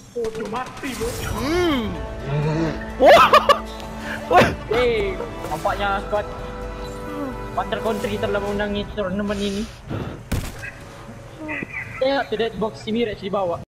Oh, dia mati bro. Wah. Wah. Nampaknya squad Panther Country telah menangi turnamen ini. Ya, tidak box si Mirage di bawah.